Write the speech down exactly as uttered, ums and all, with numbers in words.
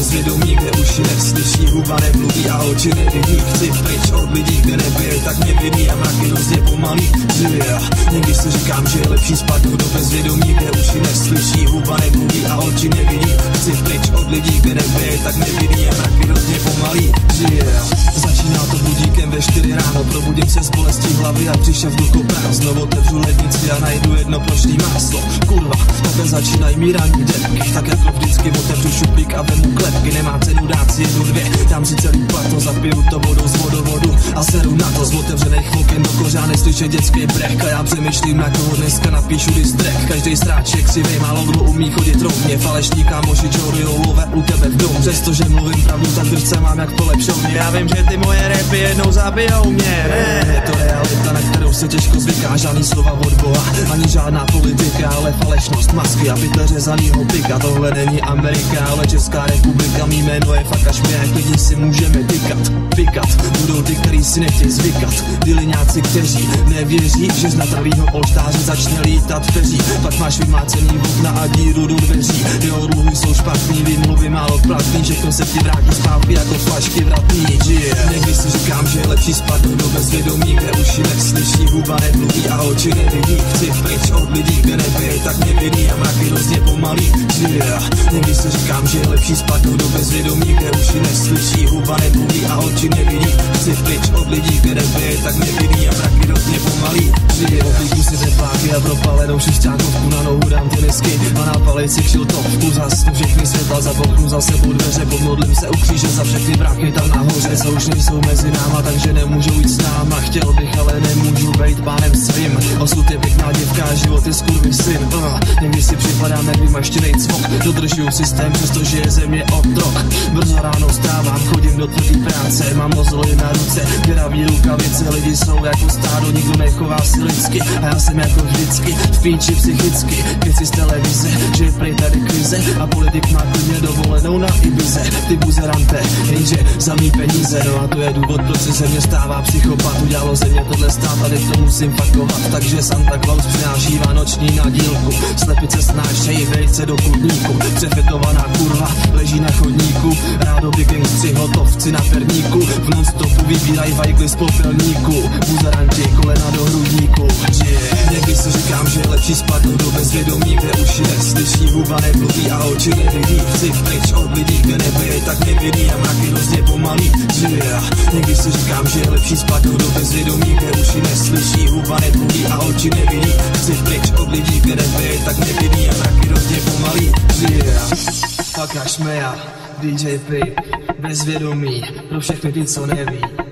bezvědomí, kde uši neslyší, huba nemluví a oči nevidí. Chci pryč od lidí, kde nebyl tak nevinný a mraky hrozně pomalý. Yeah. Někdy si říkám, že je lepší spadnout do bezvědomí, kde uši neslyší, huba nemluví a oči nevidí. Chci pryč od lidí, kde nebyl tak nevinný a mraky hrozně pomalý. Yeah. Začíná to budíkem ve čtyři ráno, probudím se z bolestí hlavy a přišel v duchu prán. Znovu otevřu lednici a najdu jedno plošný máslo. Kurva, takhle začínají mý ranní denky. Tak jako vždycky otevřu šuplík a vemu klepky. Nemá cenu dát si jednu, dvě, dám si celý plato, zapiju to vodou z vodovodu a seru na to z otevřených oken do kořány slyšet dětský brech. A já přemýšlím, na koho dneska napíšu distrek. Každý sráček si vej, málo kdo umí chodit rovně. Falešní kámoši čouryjou love u tebe v dom. Přestože mluvím pravdu, tak držce mám jak polepšovně. Já vím, že ty moje rapy jednou zabijou mě. Ne, je to realita, na kterou se těžko zvyká. Žádný slova od Boha, ani žádná politika, ale falešnost, masky a pytle řezanýho pika. Tohle není Amerika, ale Česká republika. Mý jméno je fakt až mě, klidně si můžeme tykat. Vykat, budou ty, který si nechtějí zvykat. Dyliňáci, kteří nevěří, že z natravýho polštáře začne lítat peří. Pak máš vymácený okna a díru do dveří. Jeho dluhy jsou špatný, výmluvy málo platný. Všechno se ti vrátí zpátky jako flašky vratný. Yeah. Někdy si říkám, že je lepší spadnout do bezvědomí, kde uši neslyší, huba nemluví a oči nevidí. Chci pryč od lidí, kde nebyl tak nevinný a mraky hrozně pomalý. Yeah. Někdy si říkám, že je lepší spadnout do bezvědomí, kde uši neslyší, huba nemluví a oči nevidí. Chci pryč od lidí, kde nebyl tak nevinný a mraky hrozně pomalý. Yeah. Oblíku si tepláky a propalenou šestákovku, na nohu dám tenisky a na palici kšiltovku. Zasnu všechny světla, zapoknu za sebou dveře, pomodlím se u kříže za všechny vráky tam nahoře. Co už nejsou mezi náma, takže nemůžou jít s náma. Chtěl bych, ale nemůžu být pánem svým. Osud je pěkná děvka a život je skurvysyn. uh, Někdy si připadám jak vymaštěnej cvok. Dodržuju systém, přestože je země otrok. Brzo ráno vstávám, chodím do tvrdý práce. Mám mozoli na ruce, děravý rukavice. Lidi jsou jako stádo, nikdo nechová si lidsky. A já jsem jako vždycky v píči psychicky. Keci z televize, že je prej tady krize a politik má klidně dovolenou na Ibize. Ty buzerante, jenže za mý peníze. No a to je důvod, proč se ze mě stává psychopat. Udělalo ze mě tohle stát a teď to musím fakovat. Takže Santa Claus přináší vánoční nadílku. Slepice snášejí vejce do kutníku. Přefetovaná kurva leží na chodníku. Rádoby gangstři, hotovci na perníku. V non-stopu vybírají vajgly z popelníku. Buzeranti, kolena do hrudníku. Yeah. Někdy si říkám, že je lepší spadnout do bezvědomí, kde uši neslyší, huba nemluví a oči nevidí. Chci pryč od lidí, kde nebyl tak nevinný a mraky hrozně pomalý. Yeah. Někdy si říkám, že je lepší spadnout do bezvědomí, kde uši neslyší, huba nemluví a oči nevidí. Chci pryč od lidí, kde nebyl tak nevinný a mraky hrozně pomalý. Yeah. Pak až meja, D J P, bezvědomí, pro všechny ty, co neví.